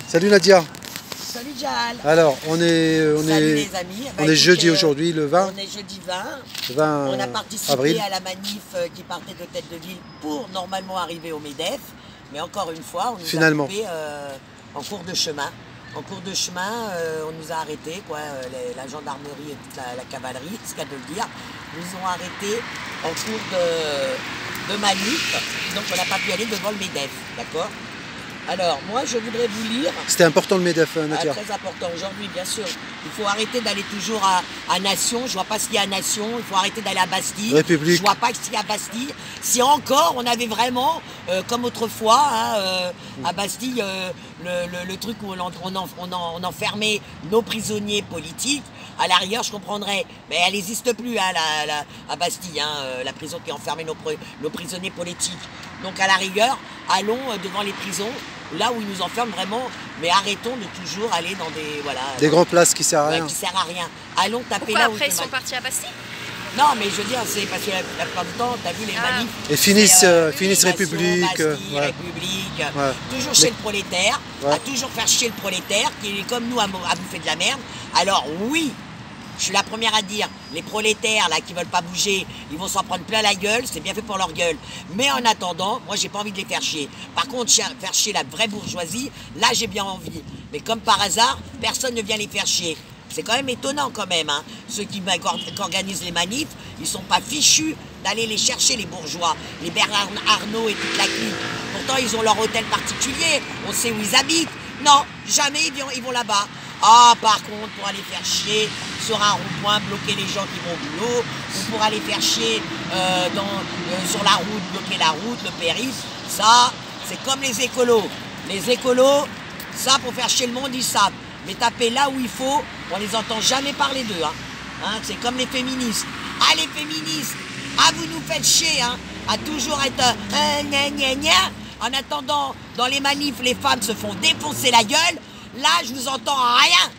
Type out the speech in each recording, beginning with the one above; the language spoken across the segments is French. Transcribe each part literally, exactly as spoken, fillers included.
Salut Nadia. Salut Jal. Alors, on est, on Salut est, les amis. on Bah, est jeudi euh, aujourd'hui, le vingt. On est jeudi vingt. vingt On a participé avril. à la manif euh, qui partait de Tête de Ville pour normalement arriver au MEDEF. Mais encore une fois, on nous Finalement. a coupé euh, en cours de chemin. En cours de chemin, euh, on nous a arrêtés, quoi, euh, les- la gendarmerie et toute la, la cavalerie, ce qu'il y a de le dire, nous ont arrêtés en cours de, de manif. Donc on n'a pas pu aller devant le MEDEF, d'accord? Alors, moi, je voudrais vous lire. C'était important le MEDEF, Ah, Nadia. très important aujourd'hui, bien sûr. Il faut arrêter d'aller toujours à, à Nation. Je vois pas ce qu'il y a à Nation. Il faut arrêter d'aller à Bastille. République. Je vois pas ce qu'il y a à Bastille. Si encore on avait vraiment, euh, comme autrefois, hein, euh, à Bastille, euh, le, le- le truc où on, en- on, en- on en- on enfermait nos prisonniers politiques, à la rigueur, je comprendrais. Mais elle n'existe plus, hein, la, la- à Bastille, hein, euh, la prison qui enfermait nos, pri- nos prisonniers politiques. Donc, à la rigueur, allons euh, devant les prisons, là où ils nous enferment vraiment, mais arrêtons de toujours aller dans des... Voilà, Des dans- grandes places qui servent à ouais, rien. qui sert à rien. Allons taper Pourquoi là où après ils je sont mal- partis à Bastille? Non, mais je veux dire, c'est parce que la, la plupart du temps, t'as vu les Ah. manifs. Et finissent, c'est, euh, oui, finissent Nation, République, euh, Bastille, ouais. République, Ouais. toujours Mais- chez le prolétaire, Ouais. à toujours faire chier le prolétaire, qui est comme nous à, à bouffer de la merde. Alors oui, je suis la première à dire, les prolétaires là qui veulent pas bouger, ils vont s'en prendre plein la gueule, c'est bien fait pour leur gueule. Mais en attendant, moi j'ai pas envie de les faire chier. Par contre, chi- faire chier la vraie bourgeoisie, là j'ai bien envie. Mais comme par hasard, personne ne vient les faire chier. C'est quand même étonnant quand même, hein. Ceux qui, qui organisent les manifs, ils sont pas fichus d'aller les chercher les bourgeois, les Bernard Arnault et toute la clique. Pourtant ils ont leur hôtel particulier, on sait où ils habitent. Non, jamais ils vont, ils vont là-bas. Ah, par contre, pour aller faire chier sur un rond-point, bloquer les gens qui vont au boulot, ou pour aller faire chier euh, dans, euh, sur la route, bloquer la route, le périph', ça, c'est comme les écolos. Les écolos, ça, pour faire chier le monde, ils savent. Mais taper là où il faut, on les entend jamais parler d'eux. Hein. Hein, c'est comme les féministes. Ah, les féministes, ah, vous nous faites chier, hein, à toujours être euh, gna gna gna. En attendant, dans les manifs, les femmes se font défoncer la gueule. Là, je vous entends rien.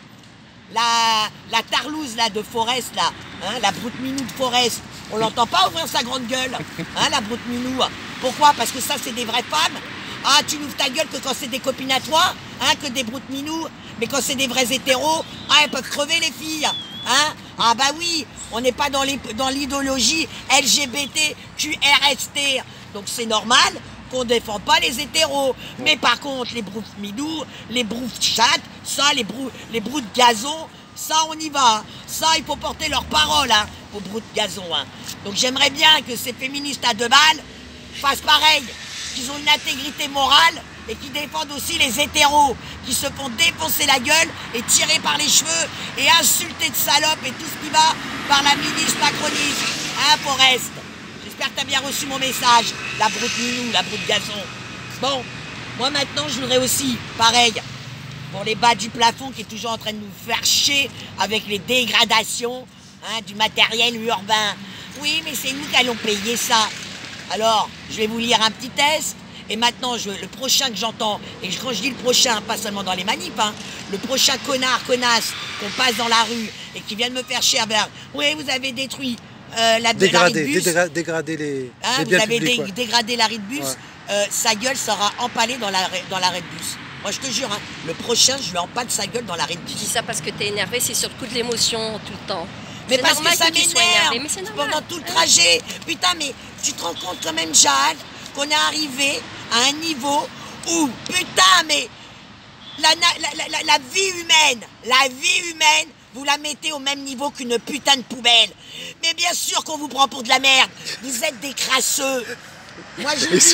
La, la tarlouse là, de Forest, là, hein, la broute minou de Forest, on l'entend pas ouvrir sa grande gueule, hein, la broute minou. Pourquoi? Parce que ça, c'est des vraies femmes. Ah, tu n'ouvres ta gueule que quand c'est des copines à toi, hein, que des broutes minous. Mais quand c'est des vrais hétéros, ah, elles peuvent crever les filles. Hein? Ah bah oui, on n'est pas dans les- dans l'idéologie L G B T Q R S T. Donc c'est normal qu'on ne défend pas les hétéros. Mais par contre, les broutes minous, les broutes chattes, ça, les broutes les broutes gazon, ça, on y va. Ça, il faut porter leur parole, hein, aux broutes gazon. Hein. Donc j'aimerais bien que ces féministes à deux balles fassent pareil, qu'ils ont une intégrité morale et qui défendent aussi les hétéros, qui se font défoncer la gueule et tirer par les cheveux et insulter de salopes et tout ce qui va par la milice macroniste. Hein, Forest? J'espère que tu as bien reçu mon message, la broute minou, la broute gazon. Bon, moi maintenant je voudrais aussi, pareil, pour les bas du plafond qui est toujours en train de nous faire chier avec les dégradations, hein, du matériel urbain. Oui, mais c'est nous qui allons payer ça. Alors, je vais vous lire un petit test. Et maintenant, je, le prochain que j'entends, et quand je dis le prochain, pas seulement dans les manifs, hein, le prochain connard, connasse qu'on passe dans la rue et qui vient de me faire chier vers, oui, vous avez détruit euh, la, Dégrader, l'arrêt de bus, dégra- dégrader les, hein, les vous biens avez publics. dé- ouais. dégradé l'arrêt de bus, Ouais. euh, sa gueule sera empalée dans l'arrêt, dans l'arrêt de bus. Moi, je te jure, hein, le prochain, je lui empale sa gueule dans l'arrêt de Tu dis bus. ça parce que t'es énervé, c'est sur le coup de l'émotion tout le temps. Mais C'est parce normal que ça tu sois énervé, mais c'est m'énerve normal. pendant tout le trajet. Putain, mais tu te rends compte quand même, Jade, qu'on est arrivé à un niveau où, putain, mais la, na- la, la- la- la vie humaine, la vie humaine, vous la mettez au même niveau qu'une putain de poubelle. Mais bien sûr qu'on vous prend pour de la merde. Vous êtes des crasseux. Moi, je vous dis,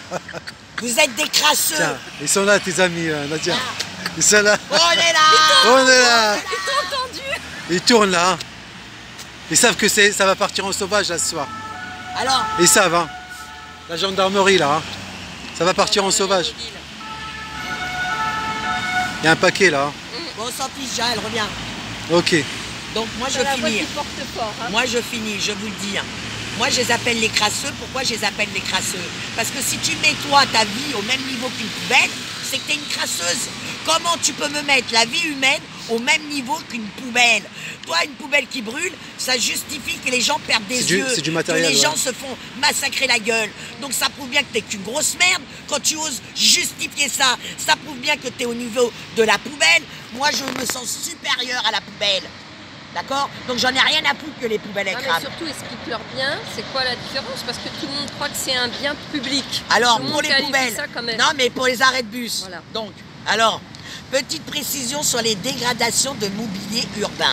vous êtes des crasseux. Tiens, ils sont là, tes amis, euh, Nadia. Ah. Ils sont là. On est là. On est là. Ils t'ont entendu. Ils tournent là. hein. Ils savent que c'est, ça va partir en sauvage là ce soir. Alors, Ils savent, hein. La gendarmerie là. hein. Ça va partir en sauvage. Il y a un paquet là. hein. bon, on s'en fiche, Jade, elle revient. Ok. Donc, moi, je Dans la voix finis. qui porte fort. Hein. Moi, je finis, je vous le dis. hein. Moi, je les appelle les crasseux. Pourquoi je les appelle les crasseux? Parce que si tu mets, toi, ta vie au même niveau qu'une poubelle, c'est que tu es une crasseuse. Comment tu peux me mettre la vie humaine au même niveau qu'une poubelle. Toi, une poubelle qui brûle, ça justifie que les gens perdent des C'est du- yeux, c'est du matériel, que les ouais. gens se font massacrer la gueule. Donc ça prouve bien que t'es qu'une grosse merde quand tu oses justifier ça. Ça prouve bien que t'es au niveau de la poubelle. Moi, je me sens supérieur à la poubelle. D'accord? Donc j'en ai rien à foutre que les poubelles elles Non, mais crament. surtout, explique-leur bien, c'est quoi la différence? Parce que tout le monde croit que c'est un bien public. Alors, Tout le pour monde les qualifie poubelles, ça comme un- non mais pour les arrêts de bus. Voilà. Donc, alors, petite précision sur les dégradations de mobilier urbain.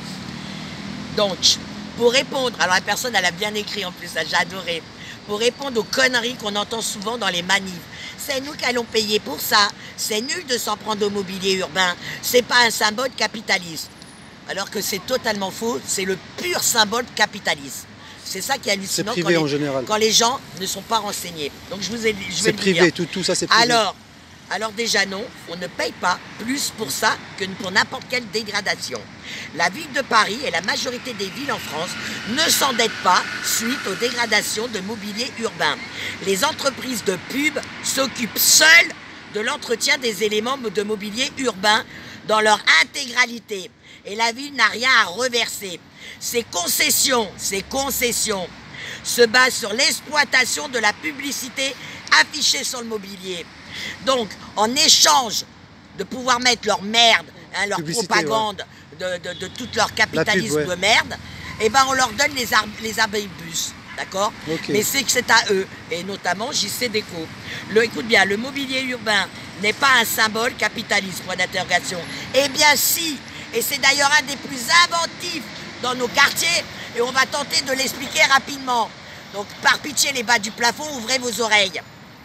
Donc, pour répondre, alors la personne elle a bien écrit en plus, j'ai adoré. Pour répondre aux conneries qu'on entend souvent dans les manifs. C'est nous qui allons payer pour ça. C'est nul de s'en prendre au mobilier urbain. C'est pas un symbole capitaliste. Alors que c'est totalement faux, c'est le pur symbole capitaliste. C'est ça qui est C'est hallucinant privé quand, en les, général. quand les gens ne sont pas renseignés. Donc je vous ai, je vais C'est le privé, dire. tout, tout ça c'est privé. Alors, alors déjà non, on ne paye pas plus pour ça que pour n'importe quelle dégradation. La ville de Paris et la majorité des villes en France ne s'endettent pas suite aux dégradations de mobilier urbain. Les entreprises de pub s'occupent seules de l'entretien des éléments de mobilier urbain dans leur intégralité. Et la ville n'a rien à reverser. Ces concessions, ces concessions se basent sur l'exploitation de la publicité affichée sur le mobilier. Donc, en échange de pouvoir mettre leur merde, hein, leur Publicité, propagande, de, de, de tout leur capitalisme ouais. de merde, eh ben on leur donne les, ar les abribus, d'accord? Ok. Mais c'est que c'est à eux, et notamment J C Déco. Le, écoute bien, le mobilier urbain n'est pas un symbole capitaliste, point d'interrogation. Eh bien si, et c'est d'ailleurs un des plus inventifs dans nos quartiers, et on va tenter de l'expliquer rapidement. Donc par pitié les bas du plafond, ouvrez vos oreilles.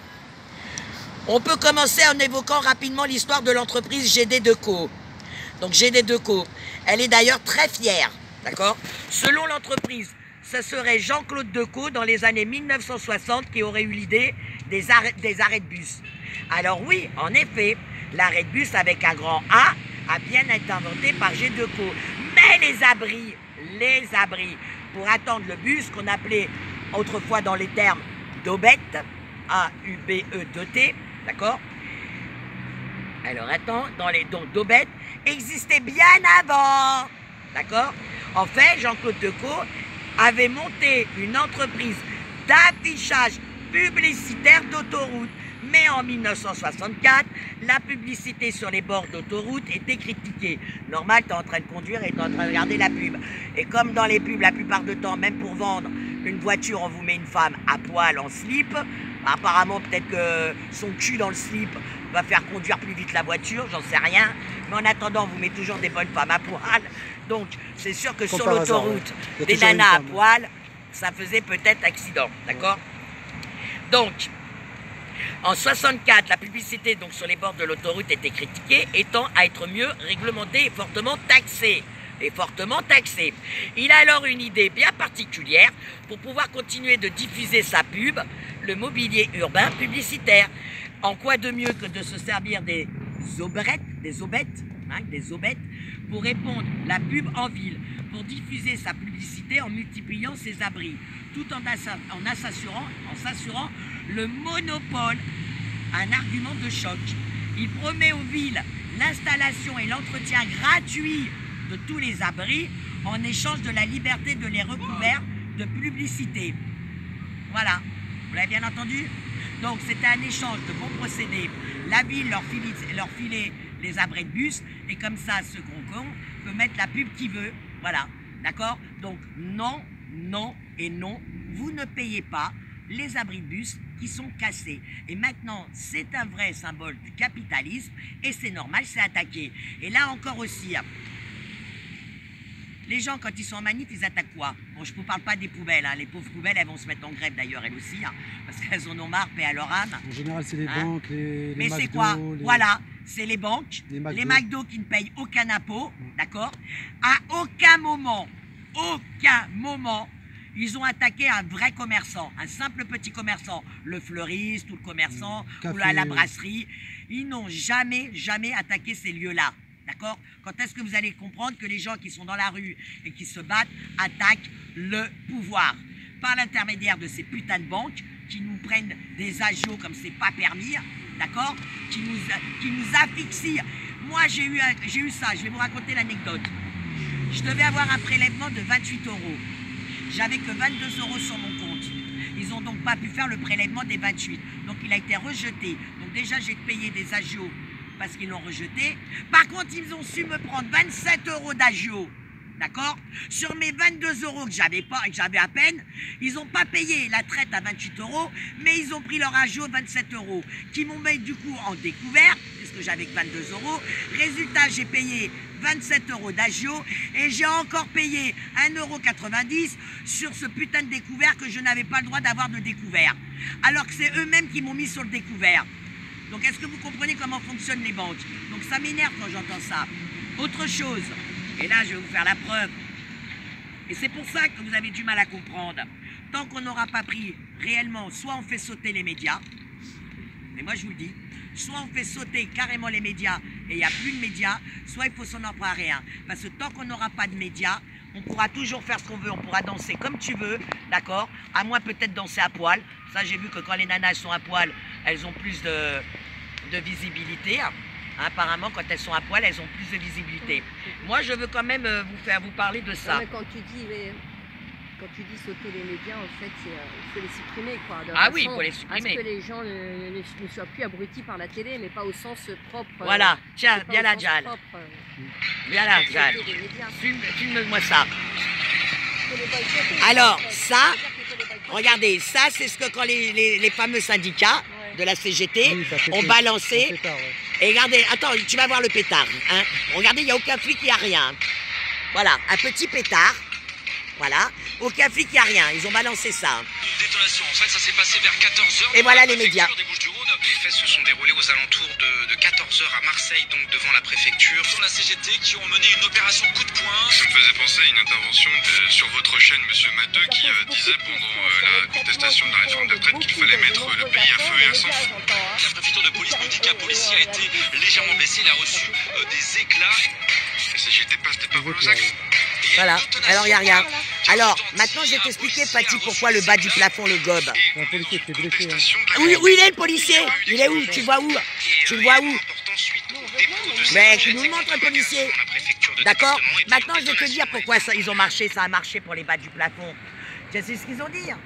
On peut commencer en évoquant rapidement l'histoire de l'entreprise G D Déco. Donc G D Déco, elle est d'ailleurs très fière, d'accord? Selon l'entreprise, ce serait Jean-Claude Decaux dans les années mille neuf cent soixante qui aurait eu l'idée des arrêts, des arrêts de bus. Alors oui, en effet, l'arrêt de bus avec un grand A a bien été inventé par G D Déco. Mais les abris, les abris, pour attendre le bus qu'on appelait autrefois dans les termes d'aubette, A U B E deux T, d'accord? Alors attends, dans les dons d'aubette, existait bien avant, d'accord? En fait, Jean-Claude Decaux avait monté une entreprise d'affichage publicitaire d'autoroute. Mais en mille neuf cent soixante-quatre, la publicité sur les bords d'autoroute était critiquée. Normal, tu es en train de conduire et tu es en train de regarder la pub. Et comme dans les pubs, la plupart du temps, même pour vendre une voiture, on vous met une femme à poil en slip. Apparemment, peut-être que son cul dans le slip va faire conduire plus vite la voiture, j'en sais rien. Mais en attendant, on vous met toujours des bonnes femmes à poil. Donc, c'est sûr que Comme sur par hasard, l'autoroute, ouais. des toujours une nanas à femme. poil, ça faisait peut-être accident. D'accord? Donc, en soixante-quatre, la publicité donc, sur les bords de l'autoroute était critiquée, étant à être mieux réglementée et fortement taxée. Et fortement taxée. Il a alors une idée bien particulière pour pouvoir continuer de diffuser sa pub, le mobilier urbain publicitaire. En quoi de mieux que de se servir des aubrettes, des aubettes, hein, des aubettes, pour répondre la pub en ville, pour diffuser sa publicité en multipliant ses abris, tout en, en s'assurant en s'assurant le monopole, un argument de choc. Il promet aux villes l'installation et l'entretien gratuit de tous les abris en échange de la liberté de les recouvrir de publicité. Voilà, vous l'avez bien entendu? Donc c'était un échange de bons procédés. La ville leur filait, leur filait les abris de bus et comme ça ce gros con peut mettre la pub qu'il veut. Voilà, d'accord? Donc non, non et non, vous ne payez pas les abris de bus qui sont cassés. Et maintenant, c'est un vrai symbole du capitalisme et c'est normal, c'est attaqué. Et là encore aussi, les gens, quand ils sont en manif, ils attaquent quoi? Bon, je ne vous parle pas des poubelles, hein. Les pauvres poubelles, elles vont se mettre en grève d'ailleurs, elles aussi, hein, parce qu'elles en ont marre, paix à leur âme. En général, c'est les Hein? banques, les, les Mais c'est McDo, quoi? les- Voilà, c'est les banques, les McDo. les McDo qui ne payent aucun impôt, d'accord? À aucun moment, aucun moment, ils ont attaqué un vrai commerçant, un simple petit commerçant, le fleuriste ou le commerçant Café. ou la, la brasserie. Ils n'ont jamais, jamais attaqué ces lieux-là. D'accord? Quand est-ce que vous allez comprendre que les gens qui sont dans la rue et qui se battent attaquent le pouvoir? Par l'intermédiaire de ces putains de banques qui nous prennent des agios comme c'est pas permis, d'accord? Qui nous, qui nous asphyxient. moi j'ai eu, un- j'ai eu ça, je vais vous raconter l'anecdote. Je devais avoir un prélèvement de vingt-huit euros. J'avais que vingt-deux euros sur mon compte. Ils n'ont donc pas pu faire le prélèvement des vingt-huit. Donc il a été rejeté. Donc déjà j'ai payé des agios parce qu'ils l'ont rejeté. Par contre, ils ont su me prendre vingt-sept euros d'agio. D'accord? Sur mes vingt-deux euros que j'avais pas, que j'avais à peine, ils n'ont pas payé la traite à vingt-huit euros, mais ils ont pris leur agio vingt-sept euros, qui m'ont mis du coup en découvert, puisque j'avais que vingt-deux euros. Résultat, j'ai payé vingt-sept euros d'agio et j'ai encore payé un euro quatre-vingt-dix sur ce putain de découvert que je n'avais pas le droit d'avoir de découvert. Alors que c'est eux-mêmes qui m'ont mis sur le découvert. Donc est-ce que vous comprenez comment fonctionnent les banques? Donc ça m'énerve quand j'entends ça. Autre chose, et là je vais vous faire la preuve, et c'est pour ça que vous avez du mal à comprendre. Tant qu'on n'aura pas pris réellement, soit on fait sauter les médias, mais moi je vous le dis, soit on fait sauter carrément les médias et il n'y a plus de médias, soit il faut s'en en prendre à rien. Parce que tant qu'on n'aura pas de médias, on pourra toujours faire ce qu'on veut, on pourra danser comme tu veux, d'accord? À moins peut-être danser à poil. Ça j'ai vu que quand les nanas sont à poil, elles ont plus de, de visibilité. Apparemment, quand elles sont à poil, elles ont plus de visibilité. Moi, je veux quand même euh, vous faire vous parler de ça. Non, mais quand tu dis les... quand tu dis sauter les médias, en fait, c'est, euh, il faut les supprimer, quoi. De Ah façon oui, il faut les supprimer. à ce que les gens ne, ne- ne soient plus abrutis par la télé, mais pas au sens propre. euh, Voilà, tiens, c'est pas viens au là, sens Jal. propre, euh, Viens là, sauter Jal. les médias. Filme- Filme-moi ça. Il faut les boycotter, Alors, en fait. ça, Ça veut dire qu'il faut les boycotter. Regardez, ça, c'est ce que quand les, les- les fameux syndicats Ouais. de la C G T Oui, ça fait ont pé- balancé. ça fait tard, ouais. Et regardez, attends, tu vas voir le pétard. Hein. Regardez, il n'y a aucun flic, il n'y a rien. Voilà, un petit pétard. Voilà, aucun flic, il n'y a rien. Ils ont balancé ça. Une détonation, en fait, ça s'est passé vers quatorze heures. Et voilà les médias. Des Bouches-du-Rhône. Les faits se sont déroulés aux alentours de, de quatorze heures à Marseille, donc devant la préfecture. Sur la C G T qui ont mené une opération coup de poing. Ça me faisait penser à une intervention de- sur votre chaîne, Monsieur Matteux, qui euh, disait pendant euh, la contestation de la réforme des retraites qu'il fallait mettre euh, le pays à feu et à sang. La préfecture de police nous dit qu'un policier a été légèrement blessé. Il a reçu euh, des éclats. La C G T passe des paroles aux actes. Et il y a Voilà, une détonation. alors il n'y a rien. Alors, Constante, maintenant, je vais un t'expliquer, policier a Paty, reçu pourquoi le bas du plafond le gobe. Et Un on est policier dans qui est une blessé, hein. contestation de la Oui, réforme. où il est le policier? Il est où? Tu le vois où? Tu le vois où? Important suite au dépôt de Mais cette tu nous enquête montres le policier. dans la préfecture de D'accord? département et puis Maintenant, une je vais te dire détonation. pourquoi ça, ils ont marché, ça a marché pour les bas du plafond. Tu sais ce qu'ils ont dit? hein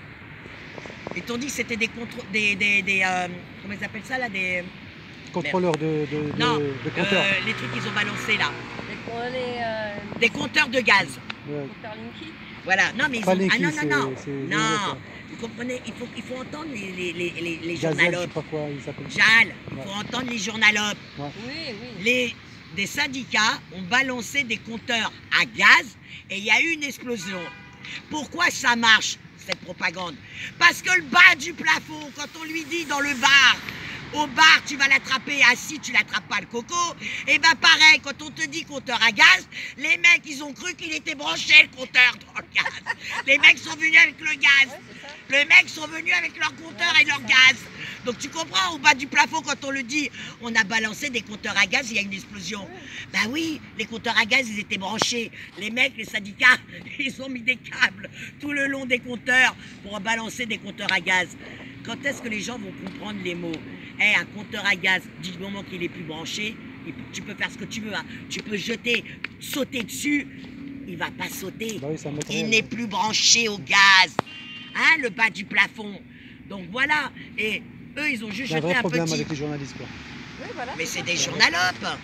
Ils t'ont dit que c'était des contrôles, des, des, des euh, comment ils appellent ça là, des, Contrôleur de, de, de, non, de compteur. euh, les trucs qu'ils ont balancés là, Les, les, euh, des compteurs de gaz. Ouais. compteurs Linky. Voilà, non mais ils Pas ont, les ah qui, non c'est- non non, c'est les non, Européens. vous comprenez, il faut, il faut entendre les, les, les, les, les Gazelle, je sais journalopes. pas quoi, il s'appelle. Jal, il Ouais. faut entendre les journalopes. Oui, oui. Les, des syndicats ont balancé des compteurs à gaz et il y a eu une explosion. Pourquoi ça marche, cette propagande? Parce que le bas du plafond, quand on lui dit dans le bar, au bar tu vas l'attraper, assis tu l'attrapes pas le coco, et ben pareil, quand on te dit compteur à gaz, les mecs ils ont cru qu'il était branché le compteur dans le gaz. Les mecs sont venus avec le gaz. Les mecs sont venus avec leur compteur et leur gaz. Donc tu comprends, au bas du plafond, quand on le dit, on a balancé des compteurs à gaz, il y a une explosion. Bah oui, les compteurs à gaz, ils étaient branchés. Les mecs, les syndicats, ils ont mis des câbles tout le long des compteurs pour balancer des compteurs à gaz. Quand est-ce que les gens vont comprendre les mots? Eh, un compteur à gaz, du moment qu'il est plus branché, il- tu peux faire ce que tu veux. hein. Tu peux jeter, sauter dessus, il va pas sauter. Bah oui, c'est un Il matériel. n'est plus branché au gaz. Hein, le bas du plafond. Donc voilà. Et eux, ils ont juste Il y a un jeté vrai un problème petit. avec les journalistes, quoi. Oui, voilà. Mais c'est des journalopes.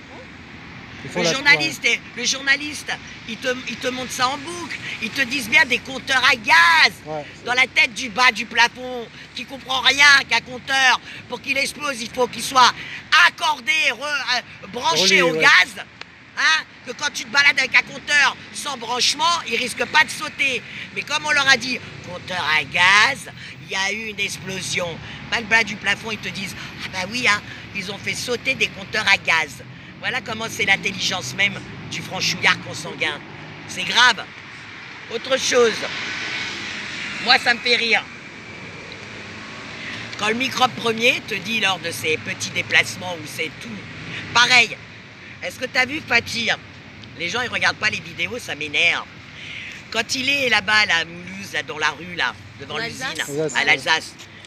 Il faut Le la- journaliste, et- le journaliste, il te, il te montre ça en boucle. Ils te disent bien des compteurs à gaz. Ouais, ouais, c'est- Dans la tête du bas du plafond, qui comprend rien qu'un compteur, pour qu'il explose, il faut qu'il soit accordé, re- euh, branché Relié, au ouais. gaz. Hein, que quand tu te balades avec un compteur sans branchement, il risque pas de sauter. Mais comme on leur a dit, compteur à gaz, il y a eu une explosion. Bah, le bas du plafond, ils te disent, ah bah oui, hein, ils ont fait sauter des compteurs à gaz. Voilà comment c'est l'intelligence même du franchouillard consanguin. C'est grave. Autre chose, moi ça me fait rire. Quand le microbe premier te dit lors de ses petits déplacements où c'est tout, pareil. Est-ce que tu as vu Fatir? Les gens ils regardent pas les vidéos, ça m'énerve. Quand il est là-bas, là, à Mulhouse, là, dans la rue, là, devant En l'usine, Alsace Alsace, à ouais. l'Alsace,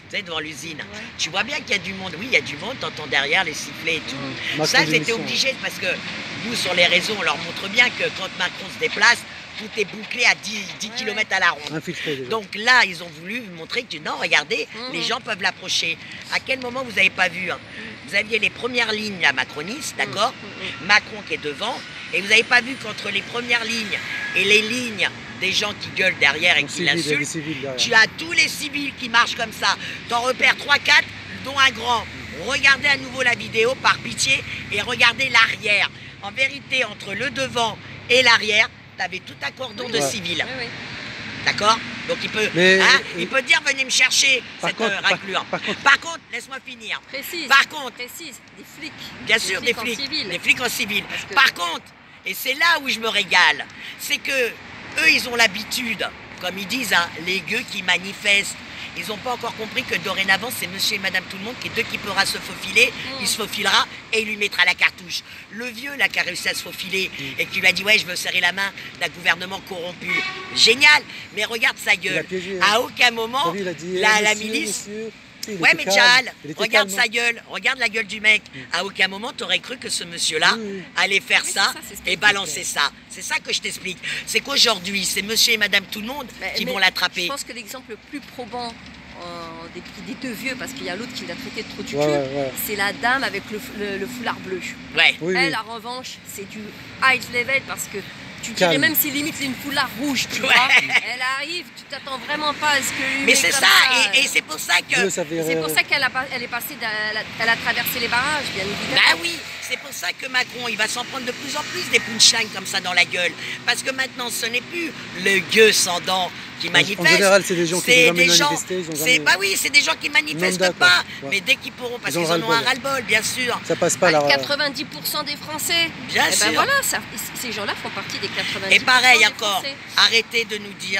tu sais, devant l'usine. Ouais. Tu vois bien qu'il y a du monde. Oui, il y a du monde, t'entends derrière les sifflets et tout. Mmh. Macron Ça, j'étais démission, obligée parce que nous, sur les réseaux, on leur montre bien que quand Macron se déplace, tout est bouclé à dix, dix Ouais, kilomètres à la ronde. Infiltré déjà. Donc là, ils ont voulu montrer que non, regardez, Mhm. les gens peuvent l'approcher. À quel moment vous n'avez pas vu hein Vous aviez les premières lignes là, macronistes, d'accord Mhm. Macron qui est devant, et vous n'avez pas vu qu'entre les premières lignes et les lignes des gens qui gueulent derrière et Donc, qui civil, il y a des l'insultent, civils derrière. tu as tous les civils qui marchent comme ça. T'en repères trois quatre, dont un grand. Regardez à nouveau la vidéo, par pitié, et regardez l'arrière. En vérité, entre le devant et l'arrière, t'avais tout un cordon de Ouais. civils. Oui, oui. D'accord? Donc il peut, Mais- hein, et- il peut dire venez me chercher Par cette contre- euh, par- raclure. par contre- Par contre, laisse-moi finir. Précise. Par contre, Précise. Des flics. bien sûr, des en flics, civil. des flics en civil. Parce que- Par contre, et c'est là où je me régale, c'est que eux, ils ont l'habitude, comme ils disent, hein, les gueux qui manifestent. Ils n'ont pas encore compris que dorénavant, c'est monsieur et madame tout le monde qui, dès qu'il pourra se faufiler, Mm. il se faufilera et il lui mettra la cartouche. Le vieux, là, qui a réussi à se faufiler et qui lui a dit, ouais, je veux serrer la main d'un gouvernement corrompu. Génial, mais regarde sa Il a gueule. piégé, hein. À aucun moment, T'as vu, il a dit, la, eh, la monsieur, milice... monsieur. Il Ouais, était mais calme. Jal, Il était regarde calme, sa hein. gueule, regarde la gueule du mec. À aucun moment, t'aurais cru que ce monsieur-là Oui, oui. allait faire Oui, ça, c'est ça, c'est ce que et je balancer ça. C'est ça que je t'explique. C'est qu'aujourd'hui, c'est monsieur et madame tout le monde Mais- qui mais vont l'attraper. Je pense que l'exemple le plus probant euh, des, des deux vieux, parce qu'il y a l'autre qui l'a traité de trop du cul, Ouais, ouais, ouais. c'est la dame avec le, le- le foulard bleu. Ouais. Oui, Elle, oui. en revanche, c'est du high level parce que tu Calme. dirais même si limite c'est une foulard rouge, tu Ouais. vois. Elle arrive, tu t'attends vraiment pas à ce que lui Mais met c'est comme ça, et, et c'est pour ça que... Bleu, ça fait, Et c'est euh, pour ça qu'elle a, pas- elle est passée, d'un- elle a, elle a traversé les barrages, bien évidemment. Bah oui, c'est pour ça que Macron, il va s'en prendre de plus en plus des punchlines comme ça dans la gueule. Parce que maintenant, ce n'est plus le gueux sans dents qui manifeste. En général, c'est des gens qui C'est n'ont jamais des gens- manifesté, ils ont c'est- jamais- Bah oui, c'est des gens qui manifestent Lambda, quoi. pas. Ouais. Mais dès qu'ils pourront, parce Ils ont qu'ils en ont un ras-le-bol. ras-le-bol, bien sûr. Ça passe pas là. quatre-vingt-dix pour cent des Français. Bien Eh ben sûr. voilà, ça- ces gens-là font partie des quatre-vingt-dix Et pour cent pareil des encore, Français. arrêtez de nous dire,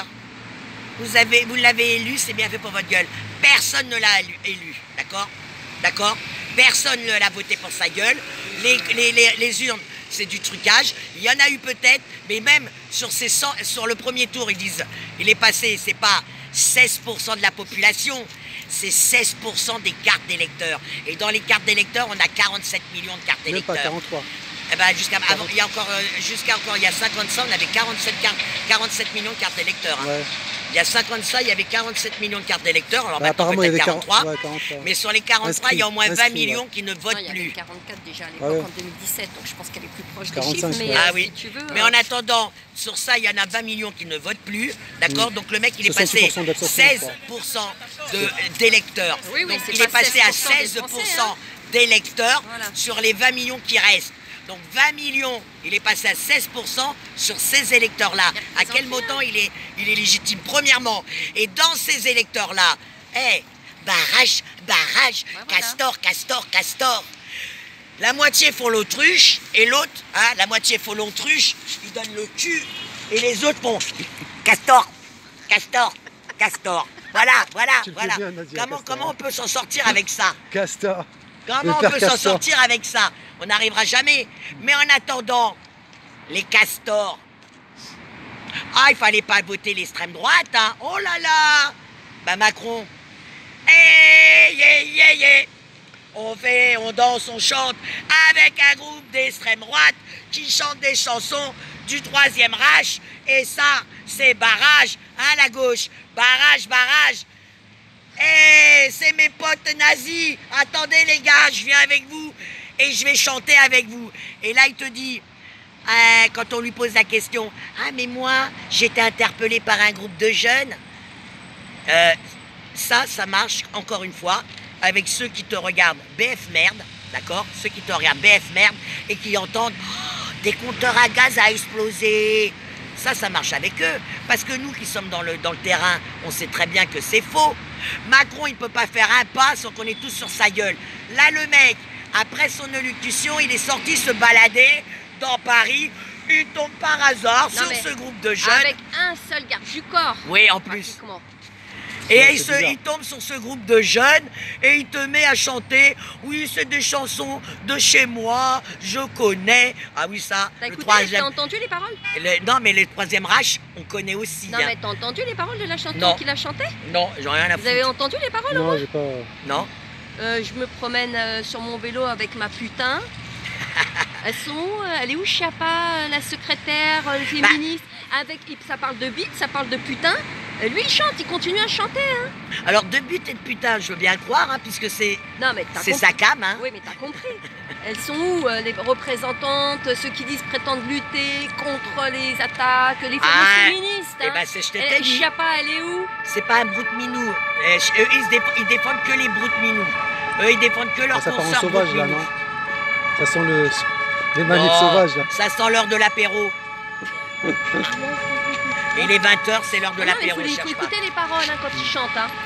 vous avez, vous l'avez élu, c'est bien fait pour votre gueule. Personne ne l'a élu, élu, d'accord? D'accord? Personne ne l'a voté pour sa gueule. Les, les, les, les urnes, c'est du trucage. Il y en a eu peut-être, mais même sur, ces cent, sur le premier tour, ils disent, il est passé, c'est pas seize pour cent de la population, c'est seize pour cent des cartes d'électeurs. Et dans les cartes d'électeurs, on a quarante-sept millions de cartes Même pas d'électeurs. quarante-trois. Eh ben, jusqu'à avant, il y a encore, euh, jusqu'à encore il y a cinquante ans, on avait quarante-sept, cartes- quarante-sept millions de cartes d'électeurs. hein. Ouais. Il y a cinquante ans, il y avait quarante-sept millions de cartes d'électeurs. Alors Bah, maintenant, apparemment, il y peut-être avait quarante-trois. quarante, ouais, quarante-trois. Mais sur les quarante-trois, il y a au moins Inscrits, vingt millions ouais. qui ne Non, votent il y avait plus. quarante-quatre déjà à l'époque Ah ouais. en deux mille dix-sept, donc je pense qu'elle est plus proche des quarante-cinq, chiffres. Mais ouais. euh, Ah oui. si tu veux, Mais euh, en attendant, sur ça, il y en a vingt millions qui ne votent plus. D'accord? Mm. Donc le mec, il est soixante-six passé pour cent d'abstention, seize pour cent de- d'électeurs. Oui, oui, Donc c'est il pas est passé à seize pour cent des seize pour Français, cent hein. d'électeurs Voilà. sur les vingt millions qui restent. Donc vingt millions, il est passé à seize pour cent sur ces électeurs-là. Il À quel représente montant il est, il est légitime? Premièrement. Et dans ces électeurs-là, hé, barrage, barrage, Ouais, voilà. castor, castor, castor. La moitié font l'autruche et l'autre, hein, la moitié font l'autruche, ils donnent le cul et les autres font castor, castor, castor. Voilà, voilà, Tu le fais voilà. bien, Nadia, comment, castor. comment on peut s'en sortir avec ça? Castor. Comment Le on père peut s'en Castor. sortir avec ça? On n'arrivera jamais. Mais en attendant, les castors. Ah, il fallait pas voter l'extrême droite, hein. Oh là là. Bah Macron. Eh, yeah, yeah, yeah. On fait, on danse, on chante avec un groupe d'extrême droite qui chante des chansons du troisième Reich. Et ça, c'est barrage, hein, la gauche. Barrage, barrage. Eh, c'est mes potes nazis. Attendez les gars, je viens avec vous et je vais chanter avec vous. Et là, il te dit, euh, quand on lui pose la question, ah mais moi, j'étais interpellé par un groupe de jeunes. Euh, ça, ça marche encore une fois avec ceux qui te regardent B F merde, d'accord? Ceux qui te regardent B F merde et qui entendent oh, des compteurs à gaz à exploser. Ça, ça marche avec eux. Parce que nous qui sommes dans le, dans le terrain, on sait très bien que c'est faux. Macron, il ne peut pas faire un pas sans qu'on est tous sur sa gueule. Là, le mec, après son élocution, il est sorti se balader dans Paris. Il tombe par hasard Non, sur mais ce groupe de jeunes. avec un seul garde du corps. Oui, en plus. Pratiquement. Et Ouais, il, c'est se, bizarre. il tombe sur ce groupe de jeunes et il te met à chanter. Oui, c'est des chansons de chez moi, je connais. Ah oui, ça, T'as le écouté, troisième. t'as entendu les paroles? le- non, mais le troisième Reich, on connaît aussi. Non hein. mais t'as entendu les paroles de la chanteuse Non. qui la chantait? Non, j'en ai rien à Vous avez foutre. entendu les paroles? Non, j'ai pas. Non. Euh, je me promène euh, sur mon vélo avec ma putain. Elles sont où? Elle est où Chiappa, la secrétaire, euh, le Bah. féministe? Avec, ça parle de bite, ça parle de putain. Et lui il chante, il continue à chanter. Hein. Alors, de but et de putain, je veux bien le croire, hein, puisque c'est Non mais t'as c'est compris. sa cam. Hein. Oui mais t'as compris. Elles sont où euh, les représentantes, ceux qui disent prétendent lutter contre les attaques, les Ah, féministes? Eh Hein. ben, c'est je Et t'ai dit. Chiappa, elle est où? C'est pas un broute-minou. Euh, je- eux, ils, se déf- ils défendent que les broute-minous. Eux, ils défendent que leurs Ça part en consoeurs sauvage là, broute-minous. non? Ça sent le... les manifs Non, sauvages là. ça sent l'heure de l'apéro. Et les vingt heures, c'est l'heure de Ah non, mais il l'apéro, faut, il faut cherche pas. écouter les paroles hein, quand il chante. Hein.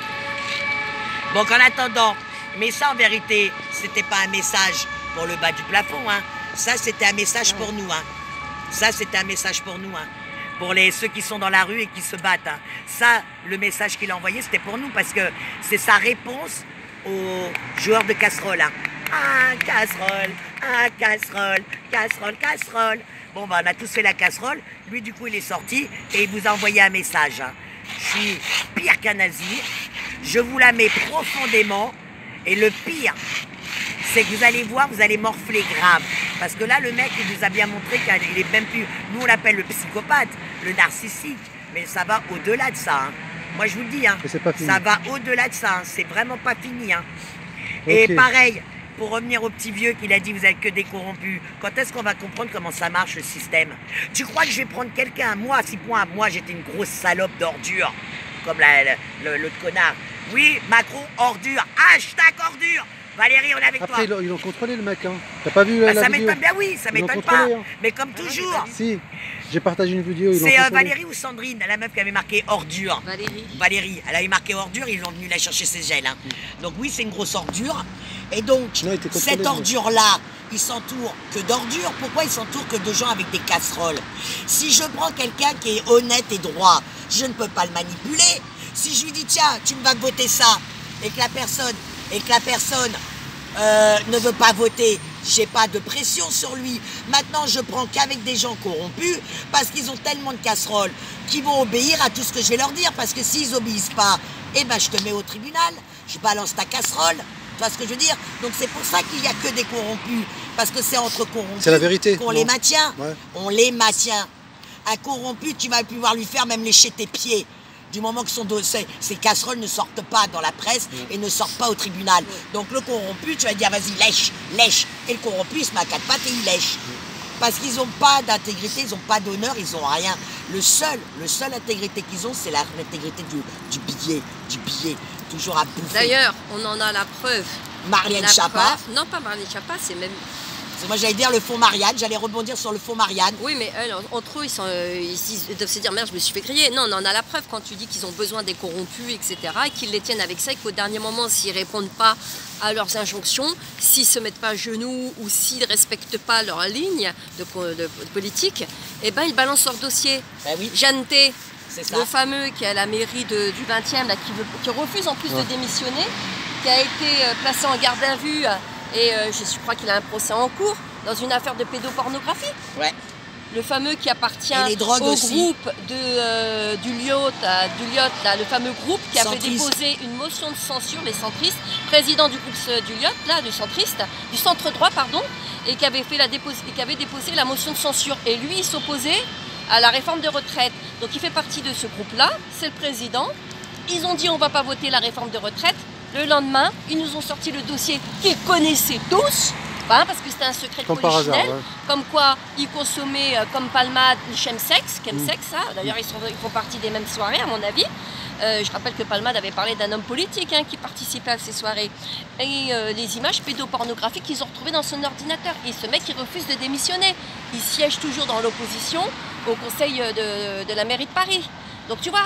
Donc en attendant, mais ça en vérité, c'était pas un message pour le bas du plafond, hein. Ça c'était un message pour nous, hein. Ça c'était un message pour nous, hein. Pour les, ceux qui sont dans la rue et qui se battent. Hein. Ça, le message qu'il a envoyé, c'était pour nous parce que c'est sa réponse aux joueurs de casserole. Hein. Ah, casserole, ah, casserole, casserole, casserole. Bon, bah, on a tous fait la casserole. Lui, du coup, il est sorti et il vous a envoyé un message. Hein. Je suis pire qu'un nazi. Je vous la mets profondément. Et le pire, c'est que vous allez voir, vous allez morfler grave. Parce que là, le mec, il nous a bien montré qu'il est même plus... Nous, on l'appelle le psychopathe, le narcissique. Mais ça va au-delà de ça. Hein. Moi, je vous le dis, hein, Mais c'est pas fini. ça va au-delà de ça. Hein. C'est vraiment pas fini. Hein. Et Ok. pareil, pour revenir au petit vieux qu'il a dit, vous n'êtes que des corrompus. Quand est-ce qu'on va comprendre comment ça marche, le système? Tu crois que je vais prendre quelqu'un, moi, si moi, moi j'étais une grosse salope d'ordure, comme la- la- le- l'autre connard. Oui, Macron, ordure. Hashtag ordure. Valérie, on est avec Après, toi. ils l'ont- ils l'ont contrôlé le mec, hein. T'as pas vu Bah, la, la ça vidéo? m'étonne bien, oui, ça Ils l'ont m'étonne pas. contrôlé, hein. Mais comme toujours, Si, j'ai partagé une vidéo, ils l'ont c'est euh, contrôlé. Valérie ou Sandrine, la meuf qui avait marqué ordure. Valérie. Valérie, elle avait marqué ordure, ils l'ont venu la chercher ses gels. Hein. Donc oui, c'est une grosse ordure. Et donc, Non, il était contrôlé, cette lui. ordure-là, il s'entoure que d'ordures. Pourquoi il s'entoure que de gens avec des casseroles? Si je prends quelqu'un qui est honnête et droit, je ne peux pas le manipuler. Si je lui dis, tiens, tu me vas voter ça, et que la personne, et que la personne euh, ne veut pas voter, j'ai pas de pression sur lui. Maintenant, je prends qu'avec des gens corrompus, parce qu'ils ont tellement de casseroles qu'ils vont obéir à tout ce que je vais leur dire. Parce que s'ils obéissent pas, eh ben, je te mets au tribunal, je balance ta casserole. Tu vois ce que je veux dire? Donc c'est pour ça qu'il n'y a que des corrompus. Parce que c'est entre corrompus C'est la vérité, qu'on non? les maintient. Ouais. On les maintient. Un corrompu, tu vas pouvoir lui faire même lécher tes pieds. Du moment que son dos, ces, ces casseroles ne sortent pas dans la presse et ne sortent pas au tribunal. Donc le corrompu, tu vas dire, vas-y, lèche, lèche. Et le corrompu, il se met à quatre pattes et il lèche. Parce qu'ils n'ont pas d'intégrité, ils n'ont pas d'honneur, ils n'ont rien. Le seul, le seul intégrité qu'ils ont, c'est la- l'intégrité du, du billet, du billet. Toujours à bouffer. D'ailleurs, on en a la preuve. Marianne La Chapa. preuve- Non, pas Marianne Chapa, c'est même. Parce que moi, j'allais dire le faux Marianne, j'allais rebondir sur le faux Marianne. Oui, mais elles, entre eux, ils, sont, euh, ils, se- ils doivent se dire merde, je me suis fait griller. Non, on en a la preuve quand tu dis qu'ils ont besoin des corrompus, et cetera, et qu'ils les tiennent avec ça, et qu'au dernier moment, s'ils répondent pas à leurs injonctions, s'ils se mettent pas à genoux ou s'ils respectent pas leur ligne de, co- de- de politique, eh ben ils balancent leur dossier. Ben oui, Jeanne T, c'est ça. le fameux qui est à la mairie de- du vingtième, là, qui, veut- qui refuse en plus de Ouais. démissionner, qui a été euh, placé en garde à vue, et euh, je crois qu'il a un procès en cours dans une affaire de pédopornographie. Ouais. Le fameux qui appartient Et les drogues au aussi. groupe de, euh, du Lyot, là, du Lyot, là, le fameux groupe qui avait Centriste. déposé une motion de censure, les centristes, président du groupe euh, du Lyot, là, du centriste, du centre droit, pardon, et qui avait, fait la dépose, et qui avait déposé la motion de censure. Et lui, il s'opposait à la réforme de retraite. Donc il fait partie de ce groupe-là, c'est le président. Ils ont dit on ne va pas voter la réforme de retraite. Le lendemain, ils nous ont sorti le dossier qu'ils connaissaient tous, hein, parce que c'était un secret de Comme par hasard, polichinelle, ouais. comme quoi ils consommaient euh, comme Palmade le chemsex, Mm. chemsex, ça. D'ailleurs ils, sont- ils font partie des mêmes soirées à mon avis. Euh, je rappelle que Palmade avait parlé d'un homme politique hein, qui participait à ces soirées. Et euh, les images pédopornographiques qu'ils ont retrouvées dans son ordinateur. Et ce mec il refuse de démissionner. Il siège toujours dans l'opposition au conseil de, de la mairie de Paris. Donc tu vois,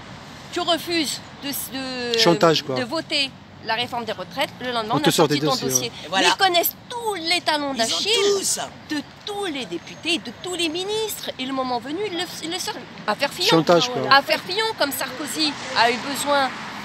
tu refuses de, de, Chantage, quoi. de voter la réforme des retraites, le lendemain On on, te a sort sorti des ton dossiers, dossier. Et voilà. Ils connaissent tous les talons Ils ont d'Achille tous. de tous les députés, de tous les ministres. Et le moment venu, ils le, ils le sortent. Affaire Fillon. Chantage, quoi. Affaire Fillon, comme Sarkozy a eu besoin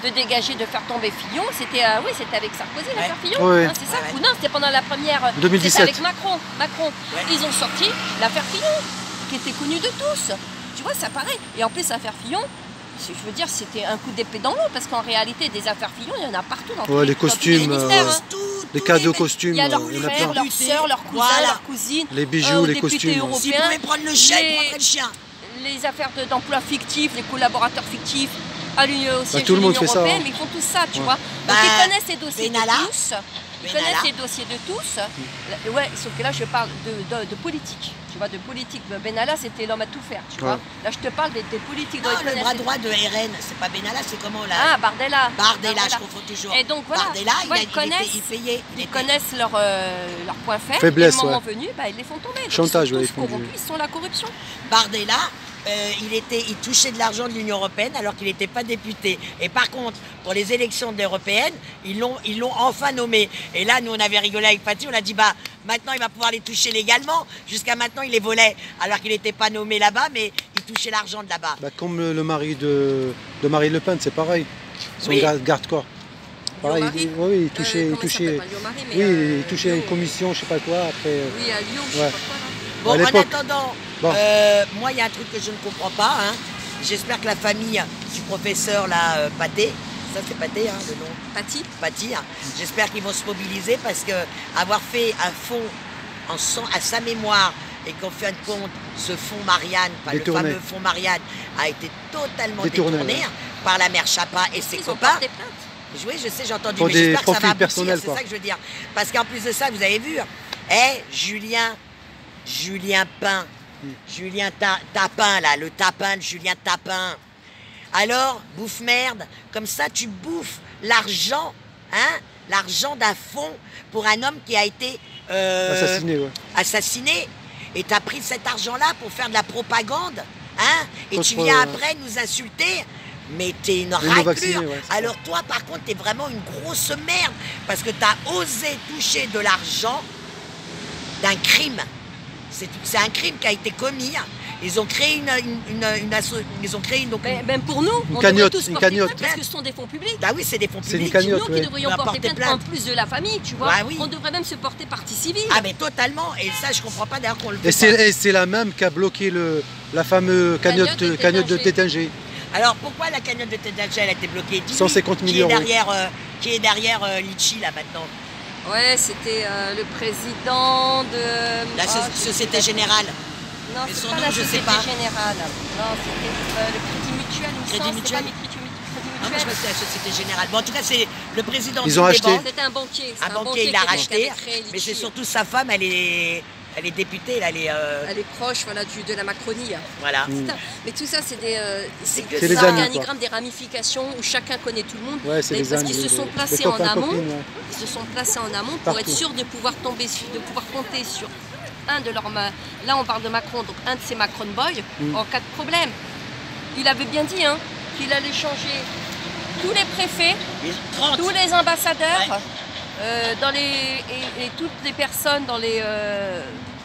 de dégager, de faire tomber Fillon. C'était euh, oui, c'était avec Sarkozy Ouais. l'affaire Fillon. Ouais. Hein, c'est ça. Ouais, ouais. Ou non, c'était pendant la première. deux mille dix-sept. C'était avec Macron. Macron. Ouais. Ils ont sorti l'affaire Fillon, qui était connue de tous. Tu vois, ça paraît. Et en plus, l'affaire Fillon, je veux dire, c'était un coup d'épée dans l'eau, parce qu'en réalité, des affaires Fillon, il y en a partout dans tous Ouais, les, les dans tous les costumes, ministères. euh, hein. Tout, Les tous cadeaux les- costumes, Il y a leurs euh, il y en a frères, plein. leurs sœurs, leurs cousins, Voilà. leurs cousines, Les bijoux, euh, aux les députés costumes. S'ils européens, pouvaient prendre le chien, ils les- prendraient le chien. les affaires de- d'emploi fictifs, les collaborateurs fictifs à l'Union au siège tout le de monde l'Union fait ça, européenne, hein. mais ils font tout ça, tu Ouais. vois. Donc Bah, ils connaissent les dossiers Benalla. de tous. Ils Benalla. connaissent les dossiers de tous. Là, Ouais, sauf que là, je parle de, de, de politique. Tu vois, de politique. Benalla, c'était l'homme à tout faire, tu Ouais. vois. Là, je te parle des, des politiques. Non, donc ils le bras connaissent- droit de R N, c'est pas Benalla, c'est comment là Ah, Bardella. Bardella, je confonds toujours. Et donc voilà, Bardella, tu il, vois, a- ils il connaissent, était, il payait. il ils était- connaissent leurs euh, leurs points faibles. Faiblesse, et le moment ouais. venu, bah, ils les font tomber. Donc, Chantage, ils sont ouais, tous ils font du- corrompus, ils sont la corruption. Bardella, euh, il, était, il touchait de l'argent de l'Union européenne alors qu'il n'était pas député. Et par contre, pour les élections européennes, ils l'ont ils l'ont enfin nommé. Et là, nous, on avait rigolé avec Paty, on a dit, bah, maintenant, il va pouvoir les toucher légalement. Jusqu'à maintenant, il les volait alors qu'il n'était pas nommé là-bas, mais il touchait l'argent de là-bas. Bah, comme le, le mari de, de Marine Le Pen, c'est pareil. Son Oui. garde, garde-corps. Pareil, Lyon-Marie. il, oui, il Euh, touchait, il comment il touchait, s'appelle, pas Lyon-Marie, mais, oui, euh, il touchait Lyon. une commission, je sais pas quoi. Après, euh, Oui, à Lyon, je sais Ouais. pas quoi, là. Bon, À en l'époque. attendant, Bon. euh, moi, il y a un truc que je ne comprends pas. Hein. J'espère que la famille du professeur, là, euh, Pathé, ça c'est Pathé, hein, le nom, Paty. Pathé, hein. J'espère qu'ils vont se mobiliser parce que avoir fait un fonds en son, à sa mémoire et qu'en fin de compte, ce fonds Marianne, enfin, le Détourné. fameux fonds Marianne, a été totalement Détourné, détourné, ouais. hein, par la mère Chapa et ses Ils ont copains. porté plainte. Oui, je sais, j'ai entendu, Pour mais des j'espère que ça va profils aboutir, personnels, c'est quoi. ça que je veux dire. Parce qu'en plus de ça, vous avez vu, eh, Julien, Julien Pain, Mm. Julien Ta- Tapin, là, le Tapin de Julien Tapin. Alors, bouffe merde, comme ça tu bouffes l'argent, hein, l'argent d'un fonds pour un homme qui a été euh, assassiné, ouais. assassiné. Et tu as pris cet argent-là pour faire de la propagande, hein, et Contre, tu viens euh, après nous insulter. Mais t'es une non raclure. vaccinés, ouais, c'est Alors toi, par contre, t'es vraiment une grosse merde parce que t'as osé toucher de l'argent d'un crime. C'est c'est un crime qui a été commis. Ils ont créé une, une, une, une asso- ils ont créé une, donc, Mais une- même pour nous, Une on cagnotte, devrait tous une porter cagnotte. plainte parce que ce sont des fonds publics. Ah oui, c'est des fonds C'est une publics. cagnotte. Nous qui ouais. devrions On va porter porter plainte en plainte. plus de la famille, tu vois. Bah oui. On devrait même se porter partie civile. Ah mais totalement. Et ça, je comprends pas d'ailleurs qu'on le Et fait pas. c'est et c'est la même qui a bloqué le, la fameuse cagnotte, Cagnotte de cagnotte de Tétinger. Tétinger. Alors pourquoi la cagnotte de Tête d'Alger, elle a été bloquée? Dis-lui cent cinquante qui millions, est oui. derrière, euh, qui est derrière euh, Litchi là maintenant? Ouais, c'était euh, le président de... La Ah, so- je- Société Générale. Non, Mais c'est son pas nom, la je sais Société pas. Générale. Non, c'était euh, le Crédit Mutuel, il me Crédit semble. Mutuel C'est pas le Crédit Mu- Crédit Ah, moi, je Mutuel. crois que c'est la Société Générale. Bon, en tout cas, c'est le président Ils du ont débat. acheté. C'était un banquier. c'est Un banquier, il l'a qui avait- qui racheté. avait créé Mais c'est Litchi. surtout sa femme, elle est, elle est députée, là, elle est... euh, Elle est proche voilà, du, de la Macronie. Voilà. Mm. Putain, Mais tout ça, c'est des, euh, C'est c'est que C'est des les amis, organigrammes, des ramifications où chacun connaît tout le monde. Ouais, c'est Mais les parce amis. qu'ils se les- sont les placés en copains, amont. copines, ouais. Ils se sont placés en amont pour Partout. être sûrs de pouvoir tomber, sur- de pouvoir compter sur un de leurs... ma- Là, on parle de Macron, donc un de ces Macron Boys, Mm. en cas de problème. Il avait bien dit hein, qu'il allait changer tous les préfets, Et trente. tous les ambassadeurs, Ouais. euh, dans les, et, et toutes les personnes dans, les, euh,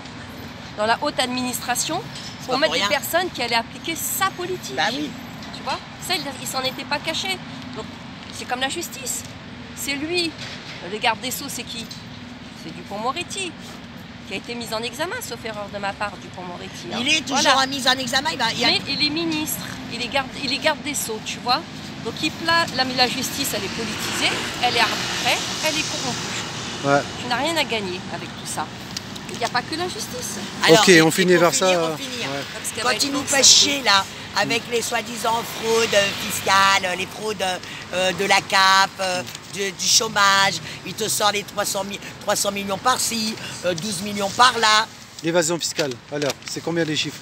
dans la haute administration, pas pour pour mettre des rien. personnes qui allaient appliquer sa politique. Bah oui. Tu vois, ça, il, il s'en était pas caché. Donc, c'est comme la justice. C'est lui. Le garde des Sceaux, c'est qui? C'est Dupond-Moretti, qui a été mis en examen, sauf erreur de ma part, Dupond-Moretti. hein. Il est toujours Voilà. en mise en examen. Il va, il y a- Mais il est ministre, il est garde, il est garde des Sceaux, tu vois. Donc il pla... la, la justice, elle est politisée, elle est arbitraire, elle est corrompue. Ouais. Tu n'as rien à gagner avec tout ça. Il n'y a pas que la justice. Alors, Ok, et- on et finit pour vers finir, ça. on finit. Ouais. Parce qu'elle va Quand être il nous longue, fait ça. chier là, avec les soi-disant fraudes euh, fiscales, les fraudes euh, de la C A P, euh, du, du chômage, il te sort les trois cents, mi- trois cents millions par-ci, euh, douze millions par-là. L'évasion fiscale. Alors, c'est combien les chiffres?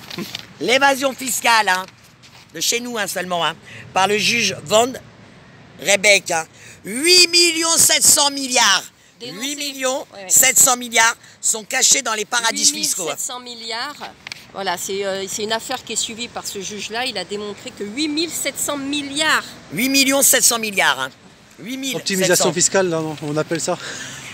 L'évasion fiscale, hein, de chez nous hein, seulement, hein, par le juge Van Rebeck, hein, huit millions sept cents milliards. Dénoncé. huit millions Ouais, ouais. sept cents milliards sont cachés dans les paradis fiscaux. hein. huit mille sept cents milliards. Voilà, c'est euh, c'est une affaire qui est suivie par ce juge-là. Il a démontré que huit mille sept cents milliards. huit millions sept cents milliards. Hein. huit mille sept cents. Optimisation fiscale, là, non, on appelle ça.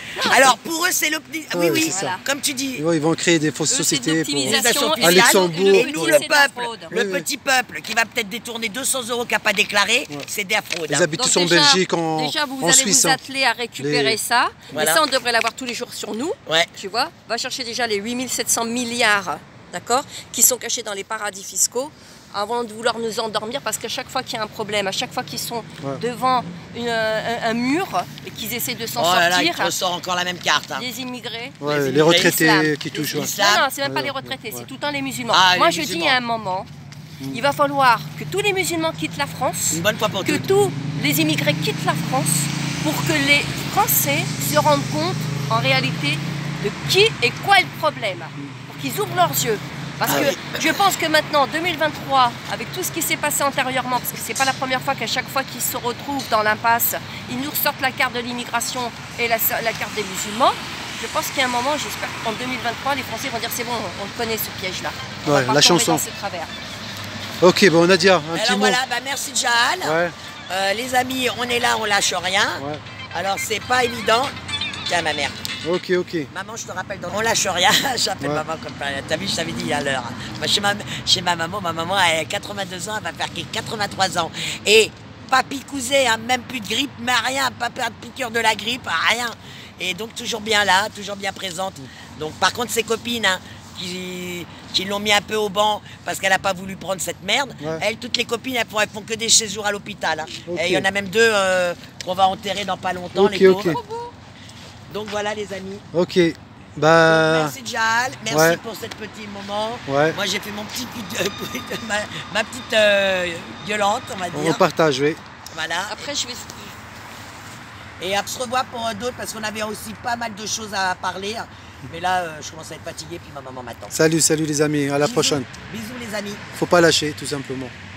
Alors pour eux c'est l'opti... Ah, Ouais, oui, oui, c'est ça. comme tu dis. Ils vont créer des fausses Eux, c'est sociétés pour... d'optimisation À et Luxembourg. le- Et le nous, pire, le c'est de la peuple, fraude. le Oui, oui. petit peuple qui va peut-être détourner deux cents euros qui n'a pas déclaré, c'est de la fraude. Ils hein. habitent Donc tous en déjà- Belgique, en, Déjà, vous en allez Suisse. vous hein. atteler à récupérer Les- ça. Voilà. Mais ça, on devrait l'avoir tous les jours sur nous. Ouais. Tu vois, va chercher déjà les huit mille sept cents milliards, d'accord, qui sont cachés dans les paradis fiscaux, avant de vouloir nous endormir, parce qu'à chaque fois qu'il y a un problème, à chaque fois qu'ils sont Ouais. devant une- un, un mur et qu'ils essaient de s'en Oh là là, il sortir, te ressort encore la même carte. hein. les immigrés. Ouais, Les les immigrés retraités islam. qui Les touchent. ouais. islam. Non, non, c'est même pas Ouais, les ouais, retraités, ouais. c'est tout le temps les musulmans. Ah, Moi, les je musulmans. dis à un moment, il va falloir que tous les musulmans quittent la France, Une bonne fois pour que toutes. tous les immigrés quittent la France, pour que les Français se rendent compte, en réalité, de qui et quoi est le problème. Pour qu'ils ouvrent leurs yeux. Parce Ah que oui. je pense que maintenant, deux mille vingt-trois, avec tout ce qui s'est passé antérieurement, parce que c'est pas la première fois qu'à chaque fois qu'ils se retrouvent dans l'impasse, ils nous ressortent la carte de l'immigration et la, la carte des musulmans. Je pense qu'il y a un moment, j'espère qu'en deux mille vingt-trois, les Français vont dire c'est bon, on le connaît ce piège-là. On Ouais, va pas la tomber chanson. dans ces travers. Ok, bon, Nadia, un petit Alors mot. voilà, bah merci Jahal. Ouais, Euh, les amis, on est là, on lâche rien. ouais. Alors c'est pas évident. Tiens ma mère. Ok, ok. Maman, je te rappelle, dans... on lâche rien. J'appelle Ouais. maman comme ça. T'as vu, je t'avais dit à l'heure. Bah, chez, ma... chez ma maman, ma maman elle a quatre-vingt-deux ans, elle va faire quatre-vingt-trois ans. Et pas picousé, hein, même plus de grippe, mais rien, pas de piqûre de la grippe, rien. Et donc toujours bien là, toujours bien présente. Donc par contre, ses copines, hein, qui, qui l'ont mis un peu au banc parce qu'elle n'a pas voulu prendre cette merde. Ouais. Elles, toutes les copines, elles font, elles font que des séjours à l'hôpital. hein. Ok. Et il y en a même deux euh, qu'on va enterrer dans pas longtemps, Ok, les ok. pauvres. Donc voilà les amis. Ok. Donc, Bah. merci Jahal, merci ouais. pour ce petit moment. Ouais. Moi j'ai fait mon petit coup de- ma, ma petite euh, gueulante, on va On dire. partage, oui. Voilà. Après, je vais. Et on se revoit pour euh, d'autres parce qu'on avait aussi pas mal de choses à parler. Mais là, euh, je commence à être fatigué puis ma maman m'attend. Salut, salut les amis. À la Bisous. prochaine. Bisous les amis. Faut pas lâcher, tout simplement.